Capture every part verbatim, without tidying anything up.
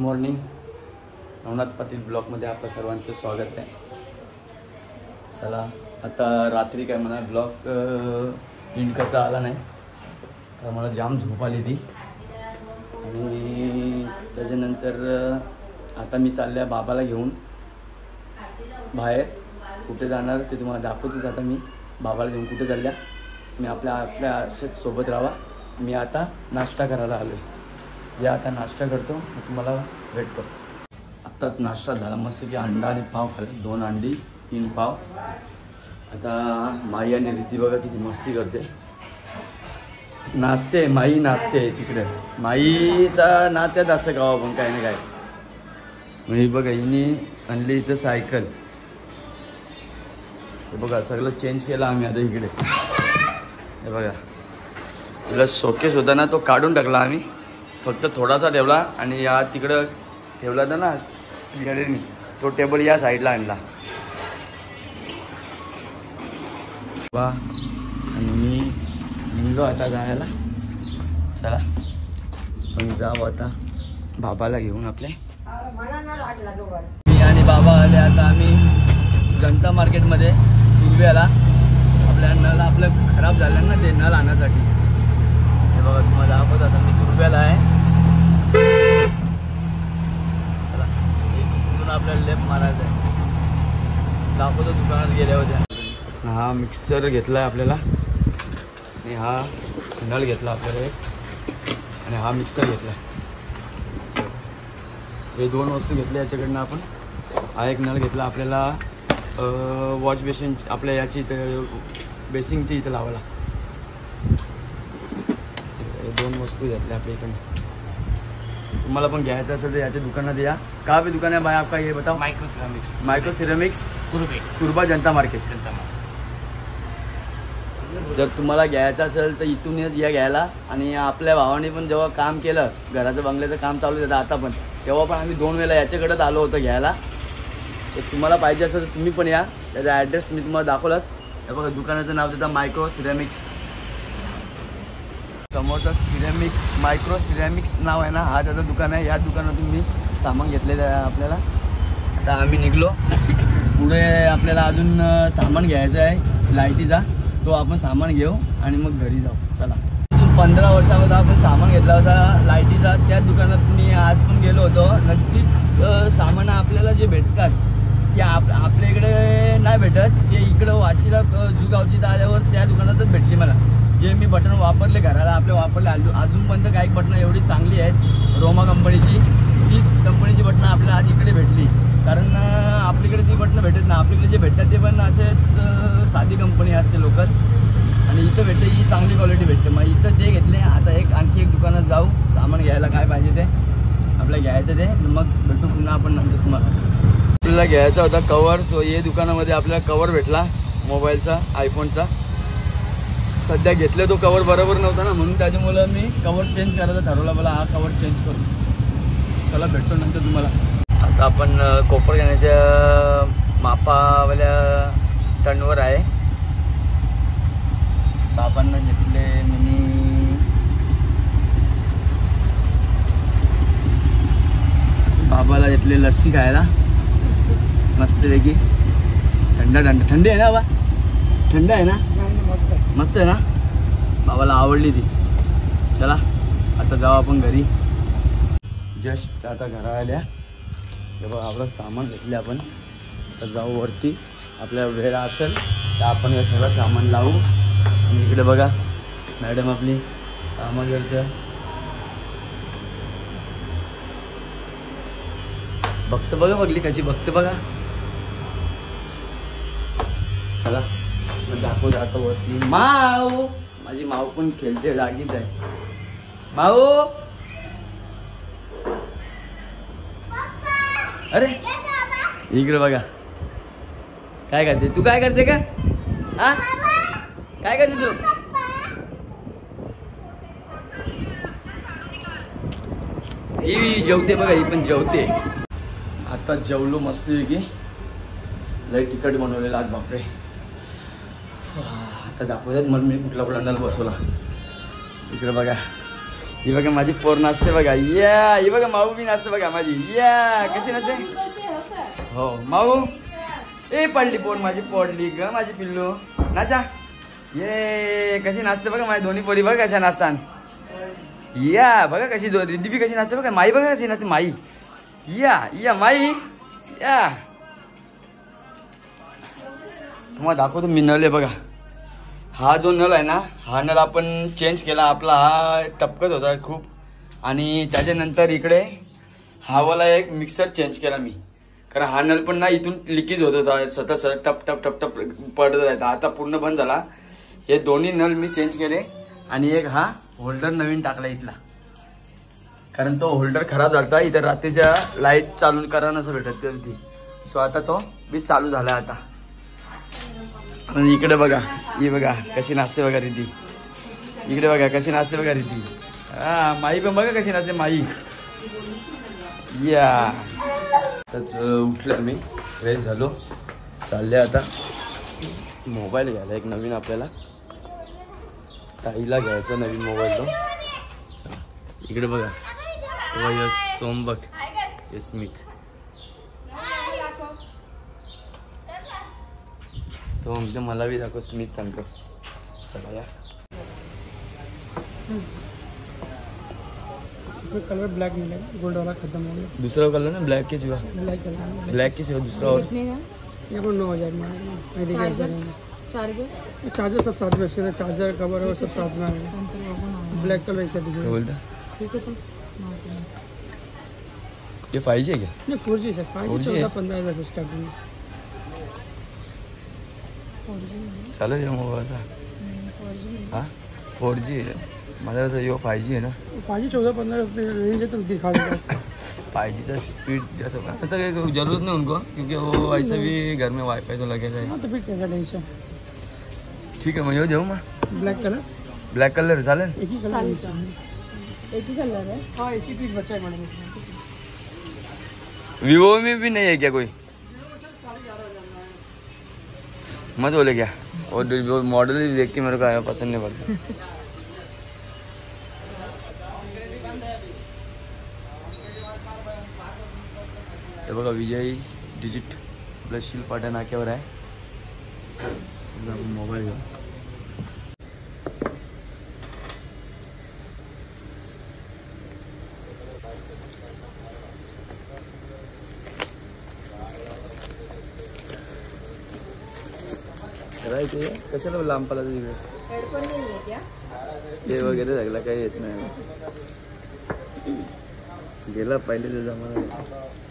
Morning. Navnath Patil ब्लॉगमध्ये आपलं सर्वांचं स्वागत आहे. चला आता रात्री काय म्हणा ब्लॉग एंड करता आला नाही तर मला जाम झोप आली ती. आणि त्याच्यानंतर आता मी चालल्या बाबाला घेऊन बाहेर. कुठे जाणार ते तुम्हाला दाखवतोच. आता मी बाबाला घेऊन कुठे चालल्या मी आपल्या आपल्या अशाच सोबत राहा. मी आता नाश्ता करायला आलो आहे. या आता नाश्ता करतो मग तुम्हाला वेट करतो. आत्ताच नाश्ता झाला मस्त की अंडा आणि पाव खाल्ला. दोन अंडी तीन पाव. आता माई आणि रिद्धी बघा किती मस्ती करते. नाचते माई नाचते तिकडे. माईचा नात्यात असतं गावा पण काय ना काय. म्हणजे बघा हिने आणली इथं सायकल. हे बघा सगळं चेंज केलं आम्ही आता इकडे. हे बघा तुला शोकेस होता ना तो काढून टाकला आम्ही. फक्त थोडासा ठेवला आणि या तिकडं ठेवला होता ना गॅलरीनी तो टेबल या साईडला आणला बा. आणि मी निघलो आता जायला. चला पण जाऊ आता बाबाला घेऊन आपले. मी आणि बाबा आले आता आम्ही जनता मार्केटमध्ये तुर्ब्याला. आपल्या नळ आपलं खराब झालं ना ते नळ आणण्यासाठी. हे बघा तुम्हाला दाखवत आता मी तुर्ब्याला आहे. चला इथून आपल्याला लेफ्ट मारायचं आहे. दाखवतो दुकानात गेल्या होत्या. हा मिक्सर घेतला आहे आपल्याला आणि हा नळ घेतला आपल्याला आणि हा मिक्सर घेतला. हे दोन वस्तू घेतल्या याच्याकडनं आपण. हा एक नळ घेतला आपल्याला वॉश बेसिन आपल्या याची इथं बेसिंगची इथं लावायला. दोन वस्तू घेतल्या आपल्या इकडनं. तुम्हाला पण घ्यायचं असेल तर याच्या दुकानात या. का भी दुकान आहे भाई आपका ये बताओ. Micro ceramics. मायक्रो सिरामिक्स तुर्बे तुर्बा जनता मार्केट. जनता मार्केट. जर तुम्हाला घ्यायचं असेल तर इथून या घ्यायला. आणि आपल्या भावाने पण जेव्हा काम केलं घराचं बंगल्याचं काम चालू होतं आता पण तेव्हा पण आम्ही दोन वेळेला याच्याकडेच आलो होतो घ्यायला. तर तुम्हाला पाहिजे असेल तर तुम्ही पण या. त्याचा ॲड्रेस मी तुम्हाला दाखवलाच. हे बघा दुकानाचं नाव देतं मायक्रो सिरॅमिक्स. समोरचा सिरॅमिक मायक्रो सिरॅमिक्स नाव आहे ना हा त्याचं दुकान आहे. या दुकानातून मी सामान घेतलेलं आहे आपल्याला. आता आम्ही निघलो. पुढे आपल्याला अजून सामान घ्यायचं आहे लाईटीचा. तो आपण सामान घेऊ आणि मग घरी जाऊ. चला पंधरा वर्षामध्ये आपण सामान घेतला होता लाईटीचा. त्या दुकानात मी आज पण गेलो होतो. नक्कीच सामान आपल्याला जे भेटतात ते आप आपल्या इकडे नाही भेटत. ते इकडं वाशीला जुगावची आल्यावर त्या दुकानातच भेटली मला. जे मी बटन वापरले घराला आपले वापरले अजूनपर्यंत काही बटणं एवढी चांगली आहेत रोमा कंपनीची. ती कंपनीची बटणं आपल्याला आज इकडे भेटली. कारण आपल्याकडे ती बटणं भेटत नाही. आपल्याकडे जे भेटतात ते पण असेच साधी कंपनी असते लोकल. आणि इथं भेटते ही चांगली क्वालिटी भेटते. मग इथं ते घेतले. आता एक आणखी एक दुकानात जाऊ सामान घ्यायला काय पाहिजे ते आपल्याला घ्यायचं ते. मग भेटू पुन्हा आपण नंतर. तुम्हाला आपल्याला घ्यायचा होता कवर. सो ये दुकानामध्ये आपल्याला कवर भेटला मोबाईलचा आयफोनचा. सध्या घेतलं तो कवर बरोबर नव्हता ना म्हणून त्याच्यामुळं मी कवर चेंज करायचा ठरवला. मला हा कवर चेंज करू. चला भेटतो नंतर तुम्हाला. आता आपण कोपरगाण्याच्या मापावाल्या टर्नवर आहे. बाबांना घेतले मिनी बाबाला घेतले लस्सी खायला मस्तपैकी. थंड थंड थंडी आहे ना बाबा. थंड आहे ना मस्त आहे ना. बाबाला आवडली ती. चला आता जाऊ आपण घरी. जस्ट आता घरा आल्या. तेव्हा आपलं सामान घेतले आपण. तर जाऊ वरती. आपल्या वेळ असेल तर आपण हे सगळं सामान लावू. आणि इकडे बघा मॅडम आपली कामं करते. बघतं बघा बघली कशी बघते बघा. चला दाखवू जातो वरती. माऊ माझी माऊ पण खेळते जागीच आहे. माऊ अरे इकडे बघा काय करते. तू काय करते का. हा काय करते तू. ही जेवते बघा. ही पण जेवते. आता जेवलो मस्तपैकी. लय तिखट बनवलेलं आज बापरे. आता दाखवतात मला मी कुठला कुठला नल बसवला. इकडे बघा ही बघा माझी पोर नाचते बघा. या ही बघा माऊ बी नाचते बघा माझी. या कशी नाचते हो माऊ. ए पडली पोर माझी, पडली ग माझी पिल्लू. नाचा. ये कशी नाचते बघा माझी दोन्ही पोरी बघा कशा नाचतात. या बघा कशी रिद्धी बी कशी नाचते बघा. माई बघा कशी नाचते माई. या या माई या. तुम्हाला दाखवतो मी नळ आहे बघा. हा जो नळ आहे ना हा नळ आपण चेंज केला. आपला हा टपकत होता खूप आणि त्याच्यानंतर इकडे हावाला एक मिक्सर चेंज केला मी. कारण हा नळ पण ना इथून लिकेज होत होता सतत सतत टप टप टप टप पडत राहता. आता पूर्ण बंद झाला. हे दोन्ही नळ मी चेंज केले आणि एक हा होल्डर नवीन टाकला इथला. कारण तो होल्डर खराब झाला. इथं रात्रीच्या लाईट चालू करा नसं भेटत ती. सो आता तो बी चालू झाला आता. आणि इकडे बघा ही बघा कशी नाचते बघा रिद्धी. इकडे बघा कशी नाचते बघा रिद्धी. हा माई पण बघा कशी नाचते माई. या तर उठलं मी फ्रेश झालो. चालले आता मोबाईल घ्यायला एक नवीन. आपल्याला ताईला घ्यायचा नवीन मोबाईल तो. इकडे बघा तो यश सोमबक यश स्मिथ. तो म्हणते मला बी दाखव स्मिथ सांगतो. चला या. कलर ब्लैक मिलेगा, गोल्ड वाला खत्म हो गया. दूसरा कलर ना ब्लैक के सिवा. ब्लैक कलर ब्लैक के सिवा दूसरा और ये को नौ हजार में चार्जर चार्जर सब साथ में उसके साथ चार्जर कवर और सब साथ में आएगा. ब्लैक कलर ऐसा दिखेगा. बोलता ठीक है. तो ये फाइव जी है क्या? नहीं फोर जी है. फाइव जी चौदह पंद्रह हजार से स्टार्टिंग. चालू आहे मोबाईलचा. हाँ फोर जी है माझा. यो फाइव जी है ना. फाइव जी चौदह पंद्रह रेंज है तो दिखा देगा. फाइव जी का स्पीड जैसा ऐसा जरूरत नहीं उनको क्योंकि वो ऐसे भी घर में वाईफाई तो लगेगा. हाँ तो फिर कैसा टेंशन. ठीक है मैं यो जाऊँ. मैं ब्लैक कलर ब्लैक कलर चालेल. एक ही कलर एक ही कलर है. हाँ एक ही पीस बचा है मैडम. वीवो में भी नहीं है क्या कोई? मत बोले क्या. और मॉडल ही देख के मेरे को आया पसंद नहीं पड़ता. हे बघा विजय डिजिट आपल्या शिलपाटा नाक्यावर आहे. मोबाईल घेऊ. करायचे कशाला लांब पडला तिकडे. हेडफोन नहीं है क्या? ते वगैरे लागला काही येत नाही. गेला पहिले ते जमाना.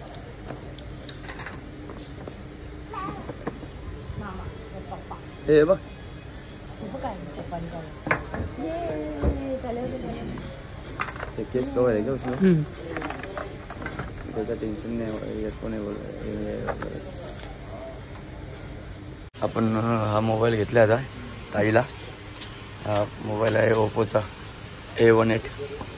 हे बघ ये केस कवर है क्या उसमें? त्याचा टेन्शन नाही. हेडफोन आहे बोल. आपण हा मोबाईल घेतला आता ताईला. हा मोबाईल आहे ओप्पोचा ए वन एट.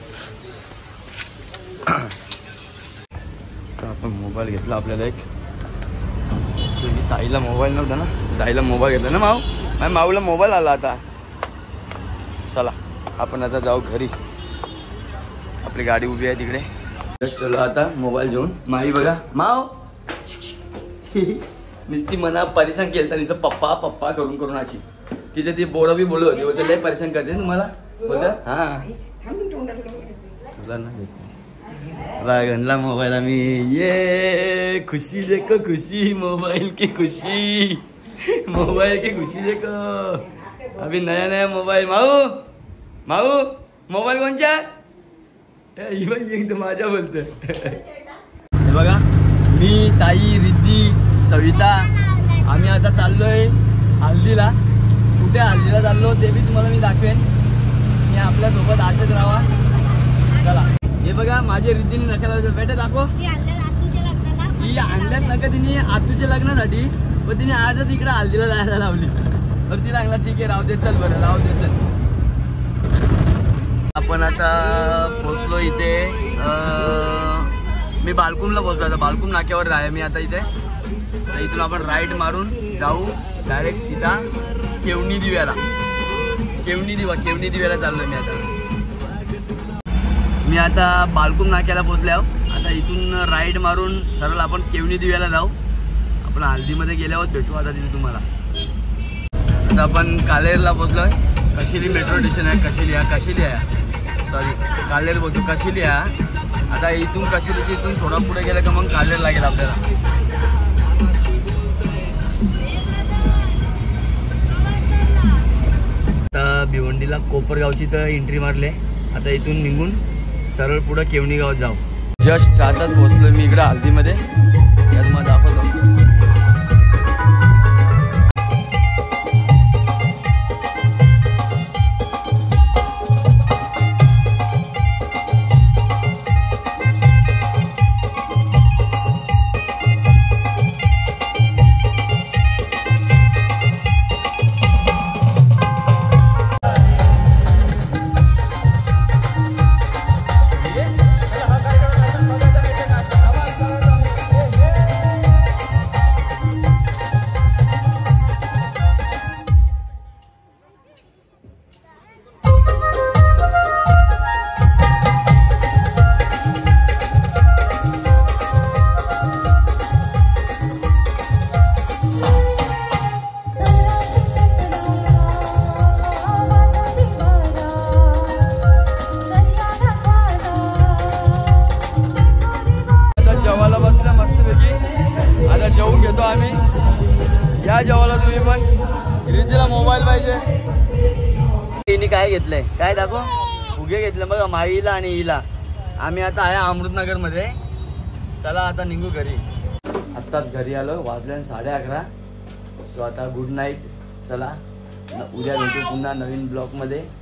आपण मोबाईल घेतला आपल्याला एक. ताईला मोबाईल नव्हता ना. ताईला मोबाईल घेतला ना माऊ. माझ्या माऊला मोबाईल आला आता. चला आपण आता जाऊ घरी. आपली गाडी उभी आहे तिकडे. जस्ट आता मोबाईल घेऊन. माई बघा माव नुसती मना परेशान केलं तिचं पप्पा पप्पा करून करून अशी. तिथे ती बोरं बी बोलत होती. होते लय परेशान करते तुम्हाला बोलत. हा तुला नाही घनला मोबाईल आम्ही. ये खुशी देखो खुशी मोबाइल की खुशी. मोबाइल की खुशी देखो. अभी नया नया मोबाईल. माऊ माऊ मोबाईल कोणच्या. एकदम माझ्या बोलत. हे बघा मी ताई रिद्धी सविता आम्ही आता चाललोय हल्दीला. कुठे हल्दीला चाललो ते बी तुम्हाला मी दाखवेन. मी आपल्यासोबत असेच राहा. चला हे बघा माझे रिद्धीने नकाला बेटा दाखव. ही आणल्यात नका तिने आतूच्या लग्नासाठी. पण तिने आजच इकडे हल्दीला जायला लावली. तर ती लागला ठीक आहे राहू दे चल. बरं राहू दे चल. आपण आता पोचलो इथे. मी बालकुमला पोचलो. आता बालकुम नाक्यावर आहे मी आता इथे. तर इथून आपण राईट मारून जाऊ डायरेक्ट सीधा केवणी दिव्याला. केवणी दिवा केवणी दिव्याला चाललोय मी आता. मी आता बालकुम नाक्याला पोचले आहो. आता इथून राईड मारून सरळ आपण केवणी दिव्याला जाऊ. आपण हल्दीमध्ये गेल्यावर भेटू आता तिथे तुम्हाला. आता आपण कालेरला पोचलो आहे. कशिली मेट्रो स्टेशन आहे. कशिली आहे कशिली आहे सॉरी कालेर बोलतो कशिली आहे. आता इथून कशिलीची इथून थोडा पुढे गेलं का मग कालेर लागेल आपल्याला. आता भिवंडीला कोपरगावची तर एंट्री मारले. आता इथून निघून सरळ पुढं केवणी गावात जाऊ. जस्ट आताच पोहोचलो मी इकडं हल्दीमध्ये. यात मग दाखवतो. जेवून घेतो आम्ही. या जेवायला तुम्ही पण. रिद्धीला मोबाईल पाहिजे. तिने काय घेतलंय काय दाखव. फुगे घेतले बघा माईला आणि हिला. आम्ही आता आहे अमृतनगर मध्ये. चला आता निघू घरी. आत्ताच घरी आलो. वाजल्या साडे अकरा. सो आता गुड नाईट. चला उद्या भेटू पुन्हा नवीन ब्लॉग मध्ये.